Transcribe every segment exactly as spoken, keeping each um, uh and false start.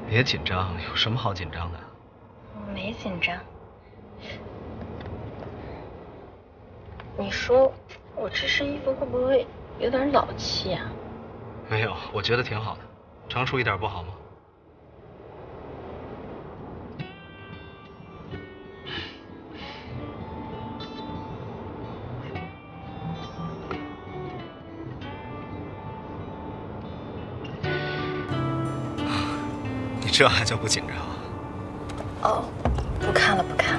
别紧张，有什么好紧张的？ 我没紧张。你说我这身衣服会不会有点老气啊？ 没有，我觉得挺好的，成熟一点不好吗？你这还叫不紧张啊？ 哦，不看了，不看了。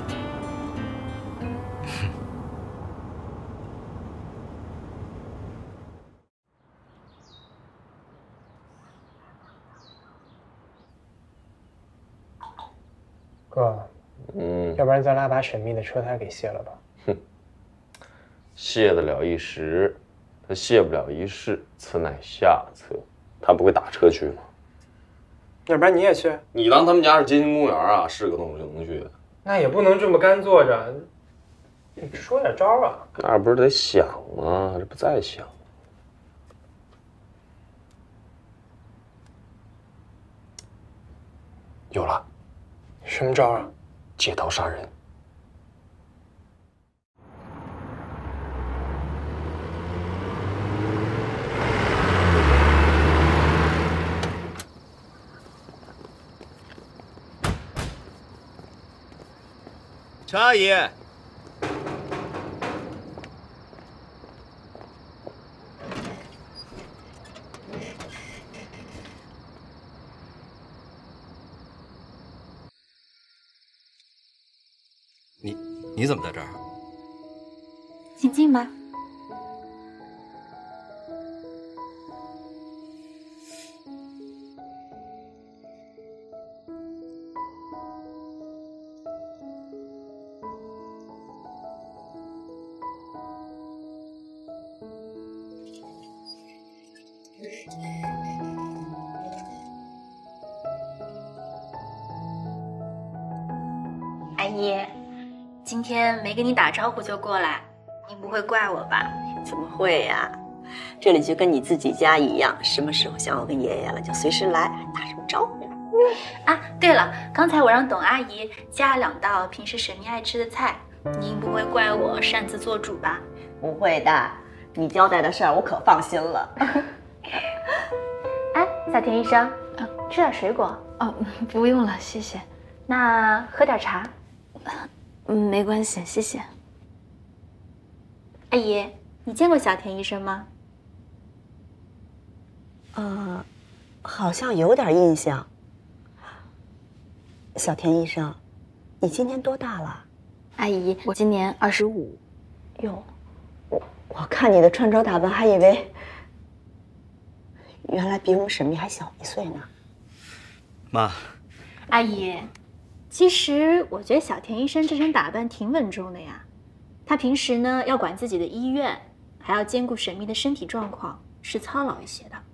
哥，嗯，要不然咱俩把沈秘的车胎给卸了吧？ 哼，卸得了一时，他卸不了一世，此乃下策。他不会打车去吗？ 要不然你也去？ 你当他们家是街心公园啊？是个动物就能去？ 那也不能这么干坐着，你说点招啊！ 那不是得想吗？这不在想。有了， 什么招啊？ 借刀杀人。 陈阿姨，你你怎么在这儿？ 请进吧。阿姨，今天没跟你打招呼就过来，您不会怪我吧？ 怎么会呀？这里就跟你自己家一样，什么时候想我跟爷爷了就随时来，还打什么招呼？ 啊，对了，刚才我让董阿姨加了两道平时沈秘爱吃的菜，您不会怪我擅自做主吧？ 不会的，你交代的事儿我可放心了。 哎，小田医生，嗯，吃点水果哦，不用了，谢谢。 那喝点茶。 嗯，没关系，谢谢。 阿姨，你见过小田医生吗？ 呃，好像有点印象。小田医生，你今年多大了？ 阿姨，我今年二十五。 哟，我我看你的穿着打扮，还以为原来比我们沈秘还小一岁呢。 妈， 阿姨，其实我觉得小田医生这身打扮挺稳重的呀。他平时呢要管自己的医院，还要兼顾沈秘的身体状况，是操劳一些的。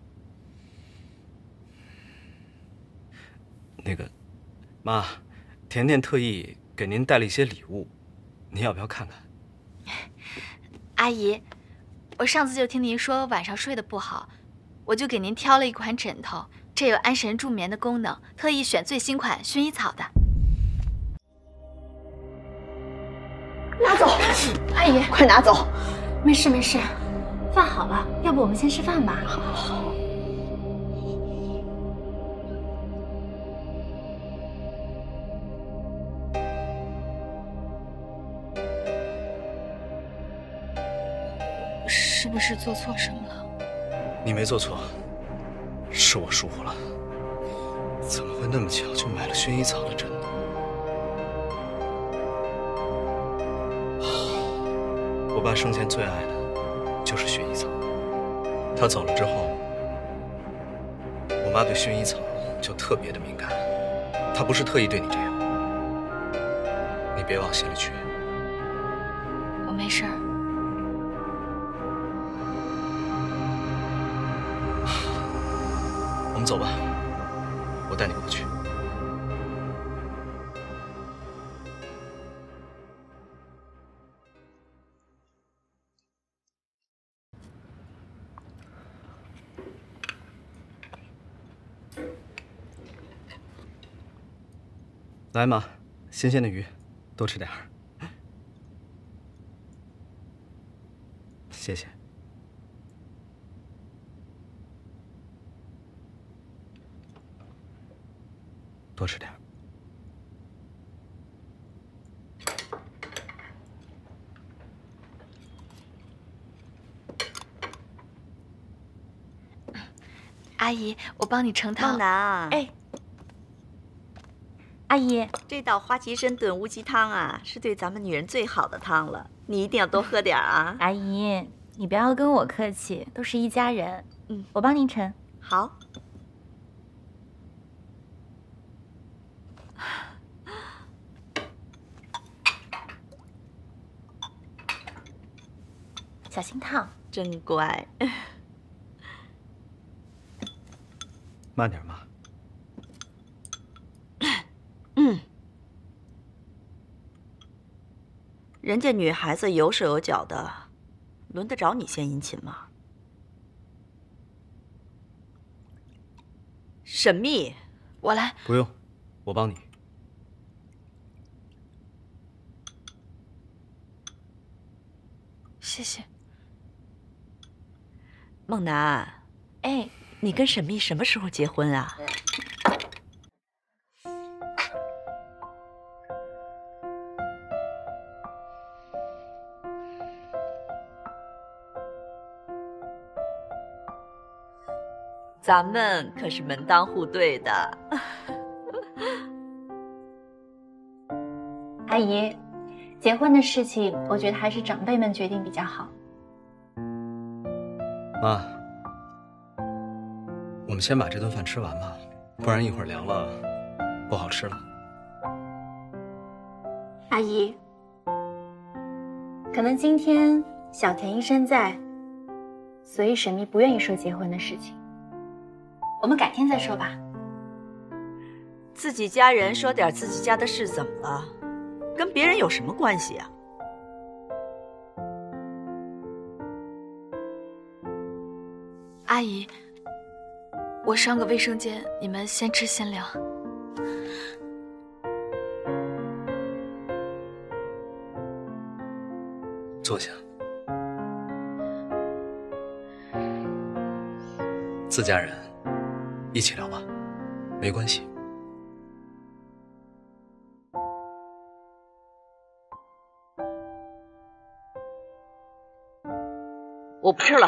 那个，妈，甜甜特意给您带了一些礼物，您要不要看看？ 阿姨，我上次就听您说晚上睡得不好，我就给您挑了一款枕头，这有安神助眠的功能，特意选最新款薰衣草的。 拿走， 阿姨， 快拿走！ 没事没事，饭好了，要不我们先吃饭吧？好。好。 是不是做错什么了？ 你没做错，是我疏忽了。怎么会那么巧就买了薰衣草的枕头？我爸生前最爱的就是薰衣草。他走了之后，我妈对薰衣草就特别的敏感。她不是特意对你这样，你别往心里去。 我没事儿。 我们走吧，我带你过去。 来妈，新鲜的鱼，多吃点儿。谢谢。多吃点儿。 阿姨，我帮你盛汤。 梦楠， 哎，阿姨， 这道花旗参炖乌鸡汤啊，是对咱们女人最好的汤了，你一定要多喝点啊。 阿姨，你不要跟我客气，都是一家人。 嗯， 我帮您盛。 好。 小心烫。 真乖。 慢点，妈。 嗯，人家女孩子有手有脚的，轮得着你献殷勤吗？沈蜜， 我来。 不用，我帮你。 谢谢。 梦楠， 哎， 你跟沈蜜什么时候结婚啊？咱们可是门当户对的。 阿姨，结婚的事情，我觉得还是长辈们决定比较好。 妈，我们先把这顿饭吃完吧，不然一会儿凉了，不好吃了。 阿姨，可能今天小田医生在，所以沈蜜不愿意说结婚的事情。我们改天再说吧。 自己家人说点自己家的事怎么了？跟别人有什么关系啊？ 阿姨，我上个卫生间，你们先吃先聊。 坐下。自家人，一起聊吧，没关系。 我不吃了。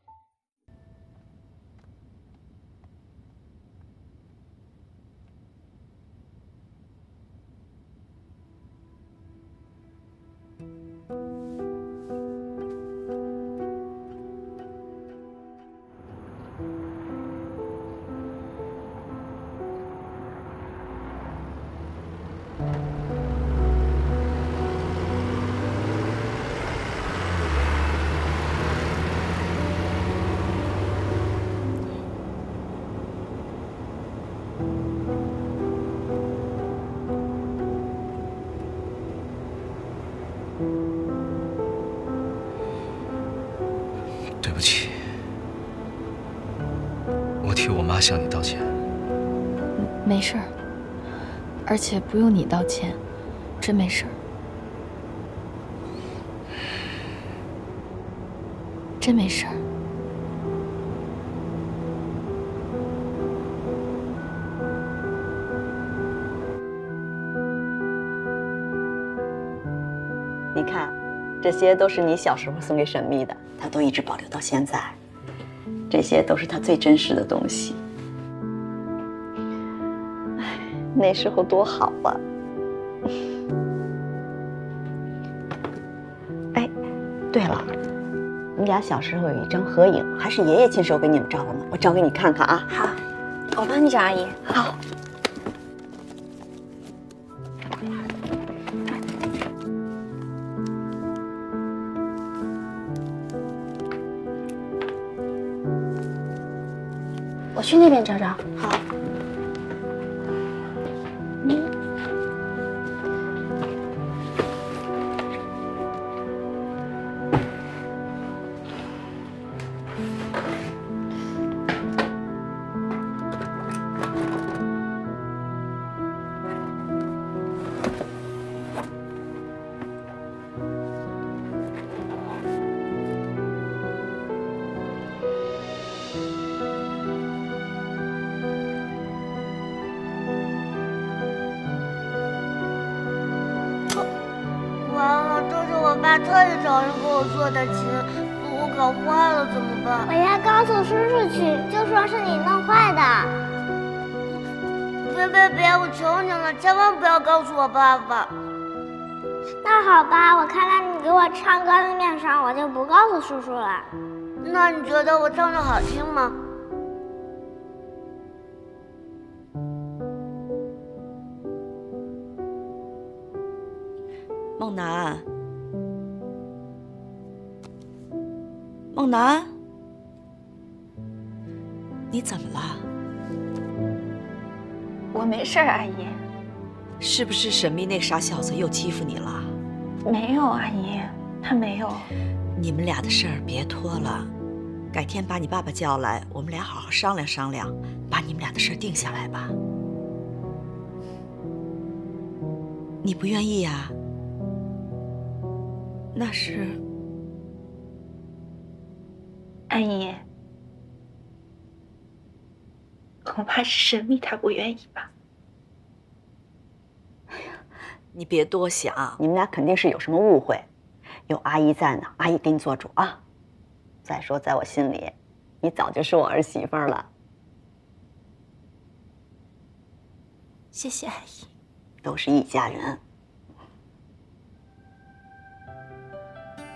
对不起，我替我妈向你道歉。 没事儿，而且不用你道歉，真没事儿，真没事儿。 你看，这些都是你小时候送给沈蜜的，她都一直保留到现在。这些都是她最真实的东西。唉，那时候多好啊！哎，对了，你俩小时候有一张合影，还是爷爷亲手给你们照的呢，我找给你看看啊。 好，我帮你找阿姨。 好。 我去那边找找。 好。 嗯。 妈特意找人给我做的琴，如果搞坏了怎么办？ 我要告诉叔叔去，就说是你弄坏的。 别别别，我求你了，千万不要告诉我爸爸。 那好吧，我看在你给我唱歌的面上，我就不告诉叔叔了。 那你觉得我唱的好听吗？ 梦楠，梦楠，你怎么了？ 我没事儿，阿姨。 是不是沈密那傻小子又欺负你了？ 没有，阿姨，他没有。 你们俩的事儿别拖了，改天把你爸爸叫来，我们俩好好商量商量，把你们俩的事儿定下来吧。你不愿意呀？那是…… 阿姨，恐怕是沈密他不愿意吧。 你别多想，你们俩肯定是有什么误会。有阿姨在呢，阿姨给你做主啊。再说，在我心里，你早就是我儿媳妇了。 谢谢阿姨。 都是一家人。